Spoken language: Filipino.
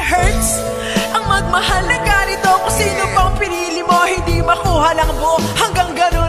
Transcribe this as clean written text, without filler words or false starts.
hurts. Ang magmahal na ganito, kung sino pang pinili mo, hindi makuha lang mo. Hanggang ganun